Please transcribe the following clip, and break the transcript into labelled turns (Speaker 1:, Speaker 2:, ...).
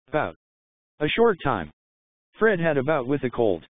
Speaker 1: Bout. A short time. Fred had a bout with a cold.